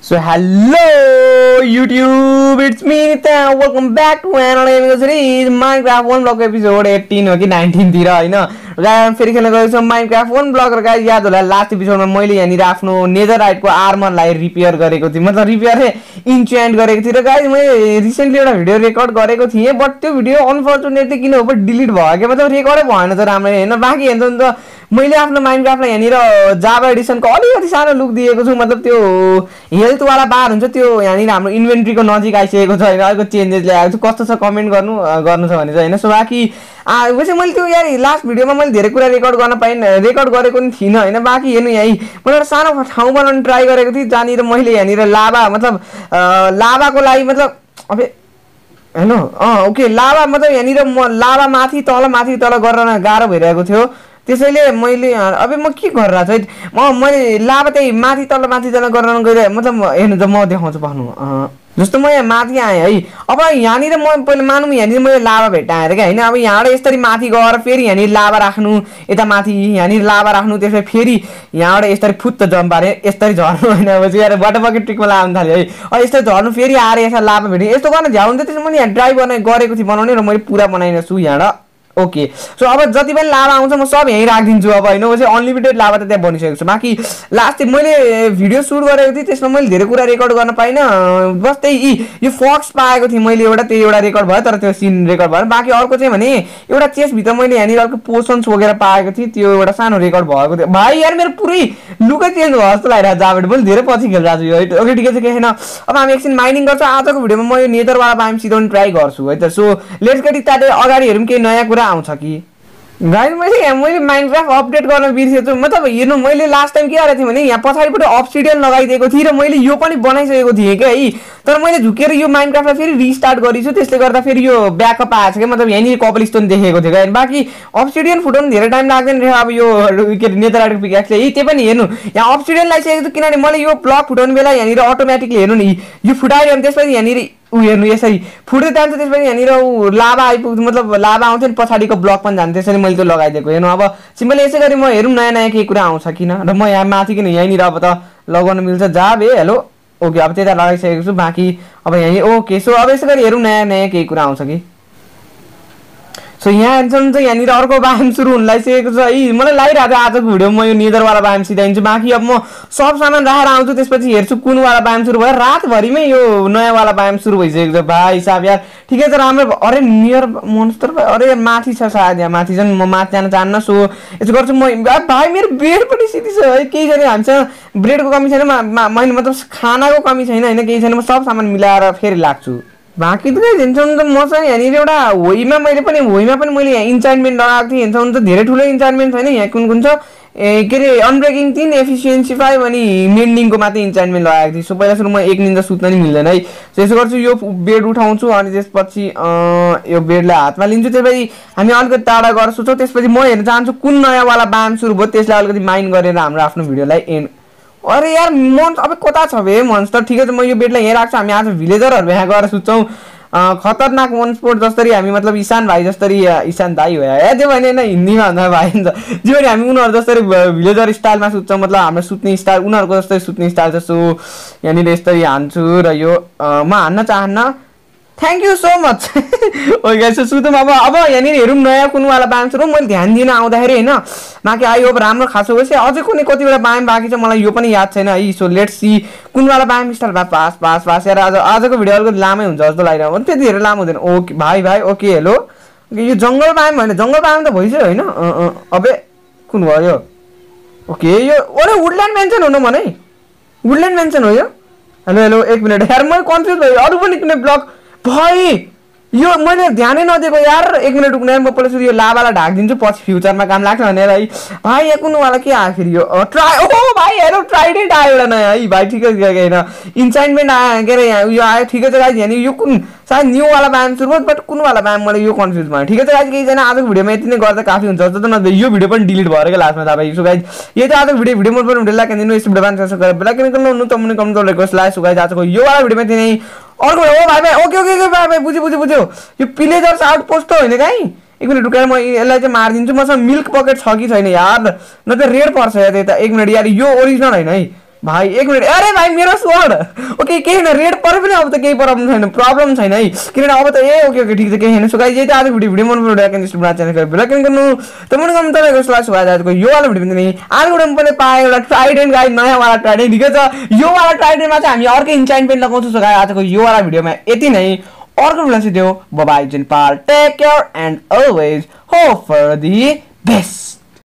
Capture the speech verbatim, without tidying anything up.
So hello YouTube, it's me Nitya. Welcome back to another series Minecraft one block episode eighteen हो कि nineteen तिर हैन र फेरि खेल्न गएको छु Minecraft one block र गाइस याद होला लास्ट एपिसोडमा मैले यहाँनिर आफ्नो नेदरराइट को आर्मरलाई रिपेयर गरेको थिएँ मतलब रिपेयर हे इन्चेन्ट गरेको थिएँ र गाइस मैले रिसेन्टली एउटा भिडियो रेकर्ड गरेको थिएँ बट त्यो भिडियो अनफर्चुनेटली किन हो डिलिट भयो के मतलब रेकर्डै भएन त राम्ररी हैन बाकी हेर्नु त मैले आफ्नो माइनक्राफ्टलाई यहाँनिर जावा एडिसनको अलिकति सानो लुक दिएको छु मतलब त्यो हेल्थ वाला बार हुन्छ त्यो यहाँनिर हाम्रो इन्भेन्ट्रीको नजिक आइसकेको छ हैन अलिकति चेन्जेस ल्याएको छु कस्तो छ कमेन्ट गर्नु गर्नु छ भने चाहिँ हैन सो बाकी वैसे मैले त्यो यार लास्ट भिडियोमा मैले धेरै कुरा रेकर्ड गर्न पाइन रेकर्ड गरेको नि थिइन हैन बाकी हेर्नु यही मैले एउटा सानो ठाउँ बनाउन ट्राई गरेको थिएँ जहाँनिर मैले यहाँनिर लाभा मतलब लाभाको लागि मतलब अबे हैन अ ओके लाभा मतलब यहाँनिर म लाभा माथि तल माथि तल गर्न गाह्रो भइरहेको थियो त्यसैले मैले अबे म के गरिरा छु म मैले लाभा त्यही माथि तल माथि तल गर्न गइरहेको मतलब हेर्नु त म देखाउँछु भन्नु जस्तो म यहाँ माथि आएँ है अब यहाँनिर म पहिले मानौँ यहाँनिर मैले लाभा भेट्टाएर क्या होइन अब यहाँबाट यसरी माथि गएर फेरि यहाँनिर लाभा राख्नु यता माथि यहाँनिर लाभा राख्नु त्यसपछि फेरि यहाँबाट यसरी फुत्त जम्प पारे यसरी झर्नु होइन अब चाहिँ यार वाटर बकेट ट्रिकमा लाग्नु थाल्यो है अब यसरी झर्नु फेरि आएर यसरी लाभा भेटेँ यस्तो गर्न झ्याउनु त्यसो मैले यहाँ ड्राइभ गर्ने गरेको थिएँ बनाउने र मैले पुरा बनाइने छु यहाँबाट ओके सो अब जति पनि लाभा आउँछ म सब यहीँ राखिदिन्छु अब होइन चाहिँ अनलिमिटेड लाभा त त्यहाँ बनिसकेको छु बाँकी लास्ट मैले भिडियो सुट गरेको थिएँ त्यसमा मैले धेरै कुरा रेकर्ड गर्न पाइनँ बस त्यही यो फक्स पाएको थिएँ मैले एउटा त्यही एउटा रेकर्ड भयो तर त्यो सिन रेकर्ड भएन बाँकी अर्को चाहिँ भने एउटा चेस्टभित्र मैले यहाँनिर अर्को पोसन्स वगेर पाएको थिएँ त्यो एउटा सानो रेकर्ड भएको थियो भाइ यार मेरो पुरै लुकै चेन्ज भयो जस्तो लागिरहेको जाबेट मैले धेरै पछि खेलिरहेको छु है ओके ठिकै छ केही छैन अब हामी एकछिन माइनिङ गर्छ आजको भिडियोमा म यो नेदरवाला बाइम सिधाउन ट्राई गर्छु है त सो लेट्स गेट स्टार्टेड अगाडि हेरौँ केही नयाँ कुरा आउँछ कि गाइस मैले यहाँ मैले माइनक्राफ्ट अपडेट गर्न बिर्सेछु मतलब हेर्नु मैले लास्ट टाइम के गरेको थिएँ भने यहाँ पछाडिपट्टि अब्सिडियन लगाइदिएको थिएँ र मैले यो पनि बनाइसकेको थिएँ क्या है तर मैले झुकेर यो माइनक्राफ्टलाई फेरि रिस्टार्ट गरिछु त्यसले गर्दा फेरि यो ब्याकअप आएको छ क्या मतलब यहाँनिर कपलस्टोन देखेको थियो क्या बाँकी अब्सिडियन फुटाउनु धेरै टाइम लाग्दैन रहेछ अब यो के अरे नेदरराइटको पिकाक्सले है त्यही पनि हेर्नु यहाँ अब्सिडियन लगाइसकेको छु किनभने मैले यो ब्लक फुटाउने बेला यहाँनिर अटोमेटिकली हेर्नु नि यो फुटायो अनि त्यसपछि यहाँनिर ऊ हेर्नु यसरी फुट्दै जान्छ त्यसपछि यहाँनिर ऊ लाभा आइपुग्छ मतलब लाभा आउँछ नि पछाडिको ब्लक पनि जान्छ त्यसरी मैले त्यो लगाइदिएको हेर्नु अब सिम्पली यसै गरी म हेरौँ नयाँ नयाँ केही कुरा आउँछ किन र म यहाँ माथि किन यहीँनिर अब त लगाउन मिल्छ जाब है हेलो ओके अब त्यता लगाइसकेको छु बाँकी अब यहीँ ओके सो अब यसै गरी हेरौँ नयाँ नयाँ केही कुरा आउँछ कि सो यहाँ हेर्छन् चाहिँ यहाँनिर अर्को बाइम सुरु हुन लागिसकेको छ है मलाई लागिरहेको थियो आजको भिडियो म यो नेदरवाला बाइम सिधाइन्छु बाँकी अब म सब सामान राखेर आउँछु त्यसपछि हेर्छु कुनवाला बाइम सुरु भयो रातभरिमै यो नयाँवाला बाइम सुरु भइसकेको छ भाइ साहब यार ठिकै छ राम्रो अरे नियर मोन्स्टर अरे माथि छ सायद यहाँ माथि चाहिँ म माथि जान चाहन्न सो यसो गर्छु म भाइ मेरो बेड पनि सिधि छ है केही छैन हामीसँग ब्रेडको कमी छैन मैले मतलब खानाको कमी छैन होइन केही छैन म सब सामान मिलाएर फेरि लाग्छु बाँकी त हेर्छ भने त मसँग यहाँनिर एउटा होइमा मैले पनि होइमा पनि मैले यहाँ इन्चाइन्टमेन्ट लगाएको थिएँ हेर्छ भने त धेरै ठुलो इन्चाइन्टमेन्ट छैन यहाँ कुन कुन छ ए के अरे अनब्रेकिङ तिन एफिसियन्सी फाइभ अनि मेन्डिङको मात्रै इन्चाइन्टमेन्ट लगाएको थिएँ सो पहिला सुरु म एक निन्दा सुत्न नि मिल्दैन है सो यसो गर्छु यो बेड उठाउँछु अनि त्यसपछि यो बेडलाई हातमा लिन्छु त्यसपछि हामी अलिकति टाढा गरेर सुत्छौँ त्यसपछि म हेर्न चाहन्छु कुन नयाँवाला बाम सुरु भयो त्यसलाई अलिकति माइन गरेर हाम्रो आफ्नो भिडियोलाई एन्ड अरे यार मन्स अब कता छ बे मन्स्टर ठिकै छ म यो बेडलाई यहाँ राख्छु हामी आज भिलेजरहरू यहाँ गएर सुत्छौँ खतरनाक वन स्पोर्ट जसरी हामी मतलब ईशान भाइ जसरी ईशान दाई हो या त्यो भने होइन हिन्दीमा भन्दा भाइ हुन्छ जे भने हामी उनीहरू जसरी भिलेजर स्टाइलमा सुत्छौँ मतलब हाम्रो सुत्ने स्टाइल उनीहरूको जस्तै सुत्ने स्टाइल छ सो यहाँनिर यसरी हान्छु र यो म हान्न चाहन्न thank you so much okay guys सुतौँ अब अब यहाँनिर हेरौँ नयाँ कुनवाला बाइम सुरु मैले ध्यान दिन आउँदाखेरि होइन बाँकी आयो अब राम्रो खासो होस् अझै कुनै कतिवटा बाइम बाँकी छ मलाई यो पनि याद छैन है सो लेट्स सी कुनवाला बाइम स्टाइल भए पास पास पास यार आज आजको भिडियो अलिकति लामै हुन्छ जस्तो लागिरहेको त्यति धेरै लामो हुँदैन ओके भाइ भाइ ओके हेलो यो जङ्गल बाइम होइन जङ्गल बाइम त भइसक्यो होइन अबे कुन भयो ओके यो अरे वुडल्यान्ड मेन्सन हो न भने वुडल्यान्ड मेन्सन हो यो हेलो हेलो एक मिनट यार मैले कन्फ्युज भयो अरू पनि कुनै ब्लक भाइ यो मैले ध्यानै नदिएको यार एक मिनट रुक्नु म पहिला सुरु यो लाभालाई ढाकिदिन्छु पछि फ्युचरमा काम लाग्छ भनेर है भाइ यहाँ कुनवाला के आयो फेरि यो ट्राई ओ भाइ हेरौँ ट्राइडेन्ट आयो एउटा नयाँ है भाइ ठिकै छ होइन इन्चाइन्टमेन्ट आयो के अरे यो आयो ठिकै छ गाइज यहाँनिर यो कुन सायद न्यूवाला बाइम सुरु भयो बट कुनवाला बाइम मैले यो कन्फ्युज भयो ठिकै छ गाइज केही छैन आजको भिडियोमा यति नै गर्दा काफी हुन्छ जस्तो नभए यो भिडियो पनि डिलिट भयो क्या लास्टमा तपाईँ सो गाइज यो चाहिँ आजको भिडियो भिडियो मन पर्ने भिडियो लाइक दिनु यस्तो भिडियो बान्छ गरेर बेला किन गर्नु त मुनि कमेन्ट गरेर रिक्वेस्ट लाइक सो गाइज आजको यो वाला भिडियोमा त्यही नै अर्को ओ भाइ भाइ ओके ओके ओके भाइ भाइ बुझ्यो बुझ्यो बुझ्यो यो पिलेजर्स आउटपोस्ट त होइन काहीँ एक मिनट रुकेर म यसलाई चाहिँ मारिदिन्छु मसँग मिल्क पकेट छ कि छैन यार न त रेड पर्छ यार त्यता एक मिनट यार यो ओरिजिनल होइन है भाइ एक मिनट अरे भाइ मेरो स्वord ओके केही न रेड परे पनि अब त केही प्रब्लम छैन प्रब्लम छैन है किन अब त ए ओके ओके ठीक छ केही हैन सो गाइस यही त आज भिडियो भिडियो मन पऱ्यो लाइक एन्ड च्यानल को लाइक गर्नु त मन गर्नु तपाईको सल्लाह सुझाव आजको यो वाला भिडियो पनि आज गुडम पनि पाए एउटा ट्राइडेन्ट गाइस नयाँ वाला ट्राइडेन्ट दिएको छ यो वाला ट्राइडेन्टमा चाहिँ हामी अर्को इन्चाइन्टमेन्ट लगाउँछौँ सो गाइस आजको यो वाला भिडियोमा यति नै अर्को भिडियो चाहिँ देऊ बाइ बाइ जेन पार take care and always hope for the best